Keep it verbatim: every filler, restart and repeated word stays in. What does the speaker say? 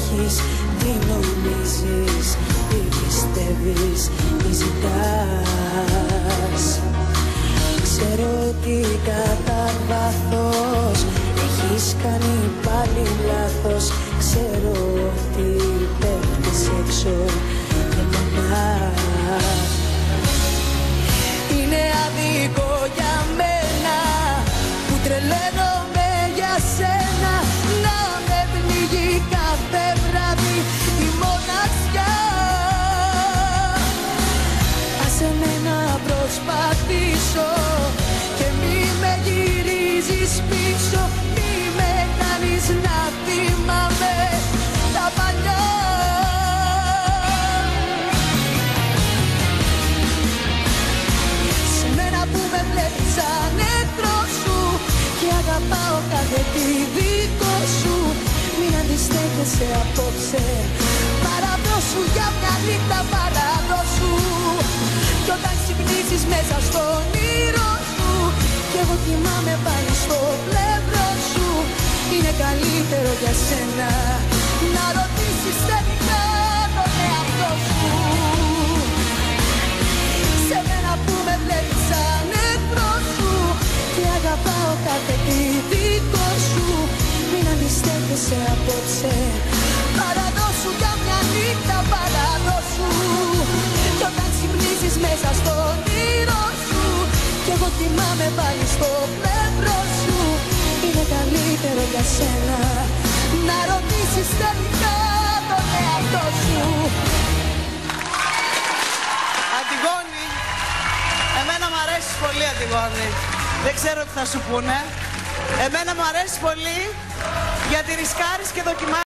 έχεις, τι νομίζεις, τι πιστεύεις, τι ζητάς. Ξέρω ότι κατά βάθος έχεις κάνει πάλι λάθος. Ξέρω ότι πέφτεις έξω και πονάς. Είναι άδικο για μένα που τρελαίνομαι για σένα, να με πνίγει κάθε βράδυ η μοναξιά. Άσε με να προσπαθήσω και μη με γυρίζεις πίσω, μη με κάνεις να θυμάμαι τα παλιά. Σε μένα που με βλέπεις σαν εχθρό σου και αγαπάω κάθε τι δικό σου, μην αντιστέκεσαι απόψε, παραδώσου για μια νύχτα, παραδώσου. Κι όταν ξυπνήσεις μέσα στο όνειρο σου κι εγώ κοιμάμαι πάλι στο πλευρό σου, είναι καλύτερο για σένα να ρωτήσεις τελικά τον εαυτό σου. Σε μένα που με βλέπεις σαν εχθρό σου και αγαπάω κάθε τι δικό σου, μην αντιστέκεσαι απόψε, παραδώσου για μια νύχτα, παραδώσου. Κι όταν ξυπνήσεις μέσα στο όνειρο σου κι εγώ κοιμάμαι πάλι στο πλευρό σου, είναι καλύτερο για σένα να ρωτήσεις τελικά τον εαυτό σου. Αντιγόνη, εμένα μου αρέσεις πολύ, Αντιγόνη. Δεν ξέρω τι θα σου πούνε. Εμένα μου αρέσει πολύ γιατί ρισκάρεις και δοκιμάζεις.